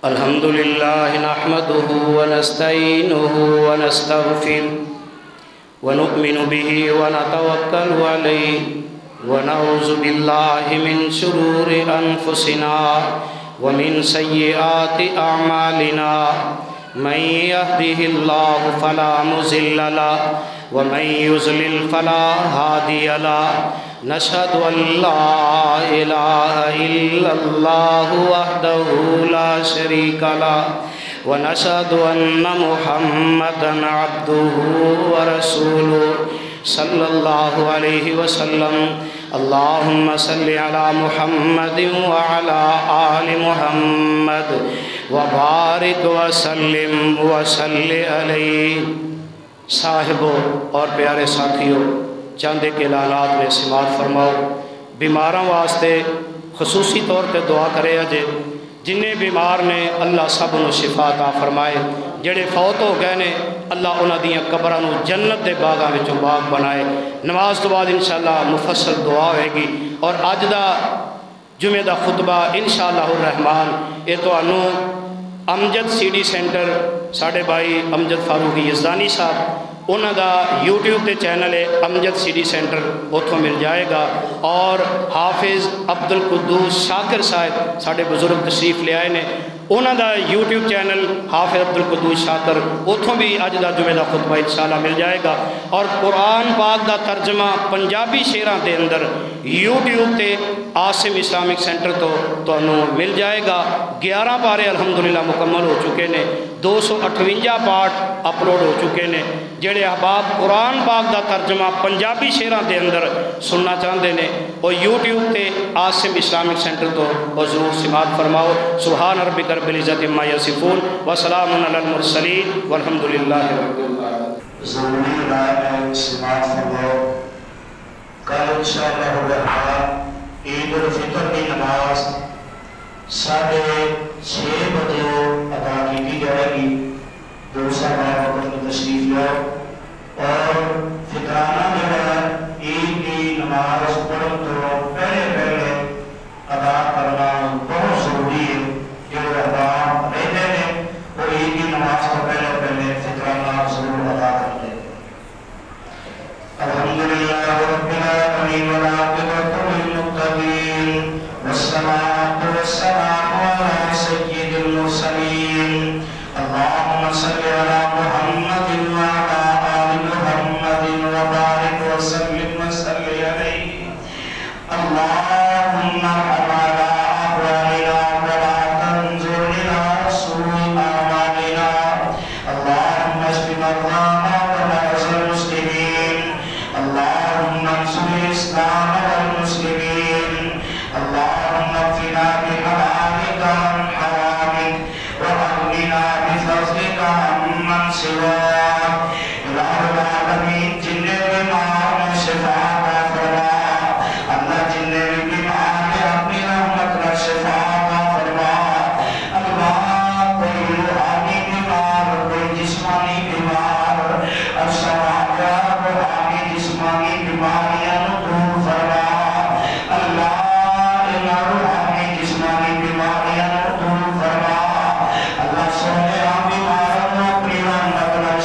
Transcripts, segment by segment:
الحمد لله نحمده ونستعينه ونستغفره ونؤمن به ونتوكل عليه ونعوذ بالله من شرور أنفسنا ومن سيئات أعمالنا من يهده الله فلا مضل له ومن يضلل فلا هادي له نشهد أن لا إله إلا الله وحده لا شريك له ونشهد أن محمدًا عبده ورسوله صلى الله عليه وسلم اللهم صل على محمد وعلى آل محمد وبارك وسلم علیہ۔ صاحبوں اور پیارے ساتھیوں، چاندے کے اعلانات میں سماعت فرماؤ۔ بیماراں واسطے خصوصی طور پہ دعا کرے اجے، جنہیں بیمار نے اللہ سب نو شفا عطا فرمائے، جڑے فوت ہو گئے نے اللہ انہاں دیاں قبراں نو جنت دے باغاں وچوں باغ بنائے۔ نماز تو بعد انشاءاللہ مفصل دعا ہوئے گی، اور اج دا جمعہ دا خطبہ انشاءاللہ الرحمن یہ تانوں امجد سی ڈی سینٹر ساڑھے بھائی امجد فاروقی یزدانی صاحب انہاں دا یوٹیوب تے چینل ہے امجد سی ڈی سینٹر، اتھوں مل جائے گا، اور حافظ عبدالقدوس شاکر صاحب ساڑھے بزرگ تشریف لے آئے نے، انہاں دا یوٹیوب چینل حافظ عبدالقدوس شاکر، اتھوں بھی اج دا جمعہ دا خطبہ انشاءاللہ مل جائے گا۔ اور قرآن پاک دا ترجمہ پنجابی شعراں دے اندر یوٹیوب تے عاصم اسلامک سینٹر تو مل جائے گا۔ 11 پارے الحمدللہ مکمل ہو چکے نے، 258 پارٹ اپلوڈ ہو چکے نے۔ جڑے احباب قرآن پاک دا ترجمہ پنجابی شعراں دے اندر سننا چاہتے ہیں وہ یوٹیوب تے عاصم اسلامک سینٹر تو ضرور سماعت فرماؤ۔ سبحان ربک رب العزت عما یصفون وسلام علی المرسلین والحمدللہ رب العالمین۔ ضروری رائے سماعت فرماؤ۔ کل انشاءاللہ الرحمن عید الفطر کی نماز 6:30 بجے ادا کی جائے گی۔ دوسرا وقت میں تشریف لو، اور فطرانہ جو ہے عید کی نماز پڑھنے تو پہلے ادا کرنا بہت ضروری ہے۔ جو احباب رہتے ہیں وہ عید کی نماز کو پہلے فطرانہ ضرور ادا کرتے ہیں۔ الحمدللہ رب العالمین والعاقبۃ للمتقین والصلاۃ والسلام علی سید المرسلین اللهم صل على محمد وعلى آل محمد وبارك وسلم عليه اللهم ارحم على أحوالنا ولا تنظر إلى سوء أعمالنا اللهم اشف مرضانا ومرضى المسلمين اللهم انصر الإسلام والمسلمين اللهم اكفنا بحلالك عن حرامك وأغننا بفضلك عمن سواك الہ العالمین۔ جن بیمار میں شفا عطا فرما اللہ، جن بیمار میں اپنی رحمت کا شفا عطا فرما اللہ۔ کوئی روحانی بیمار، کوئی جسمانی بیمار، السماء روحانی جسمانی بیماریاں دور فرما اللہ، ان روحانی جسمانی بیماریاں دور فرما اللہ۔ سونے بیماروں اپنی رحمت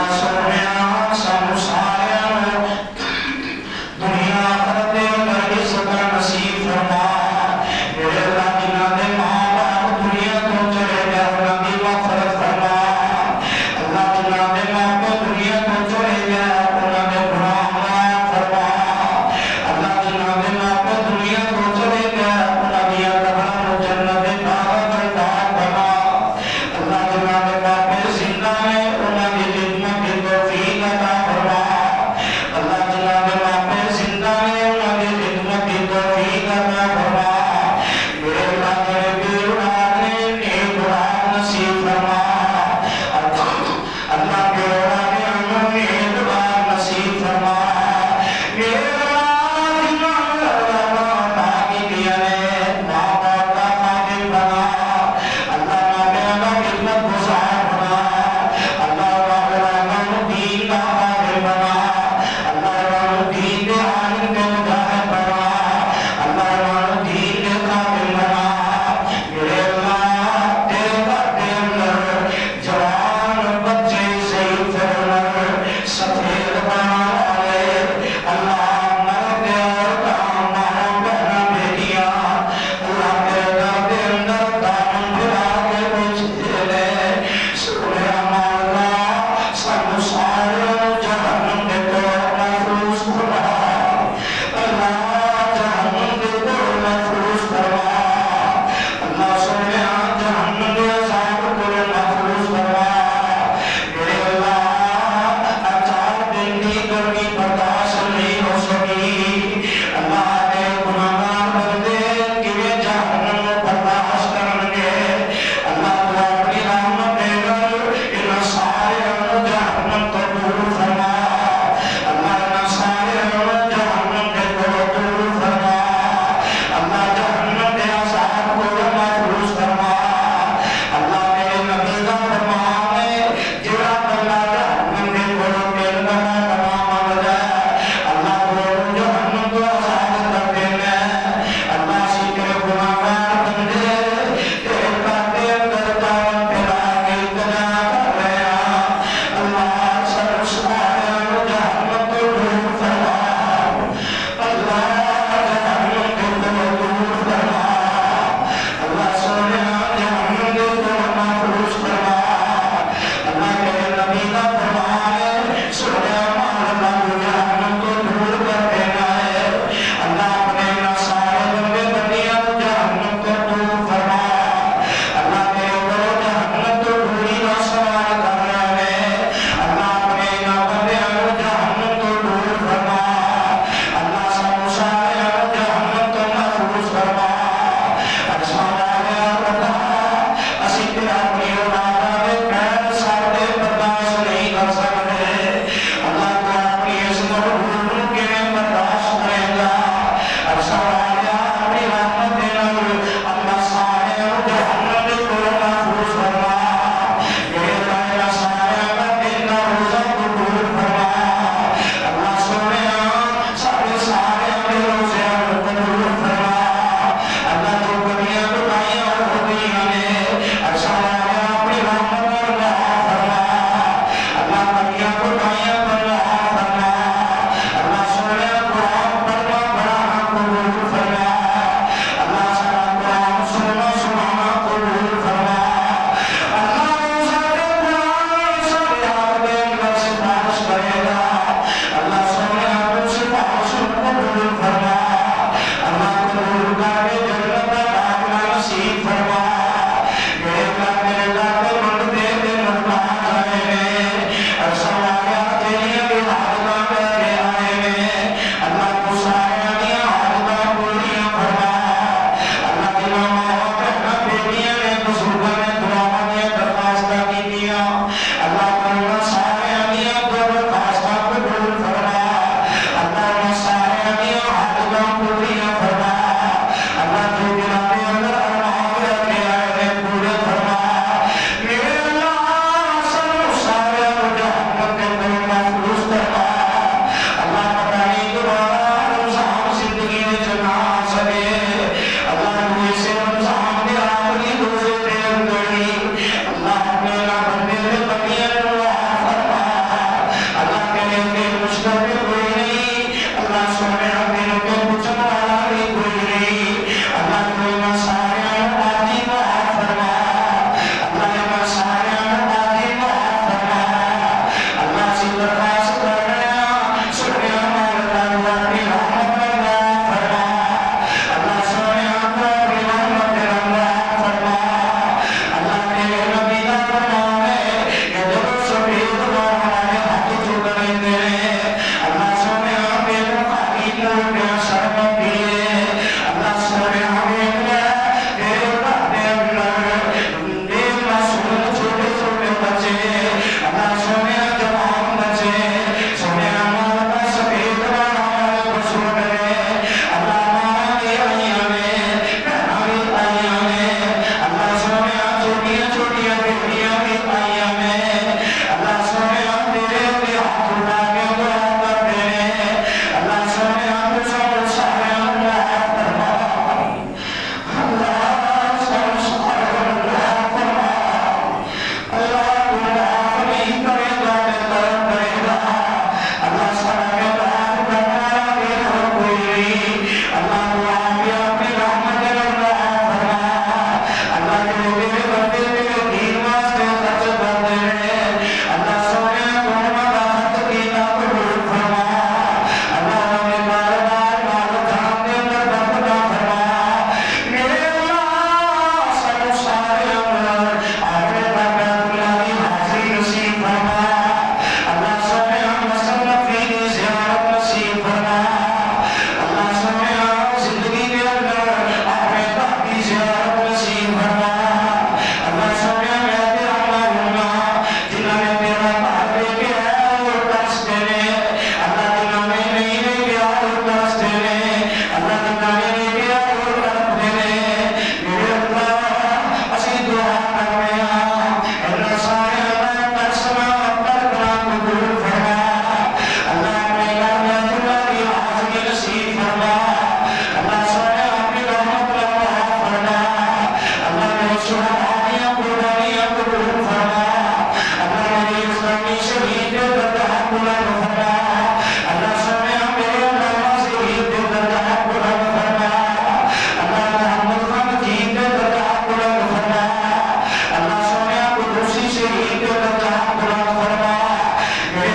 اللہ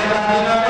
کا دن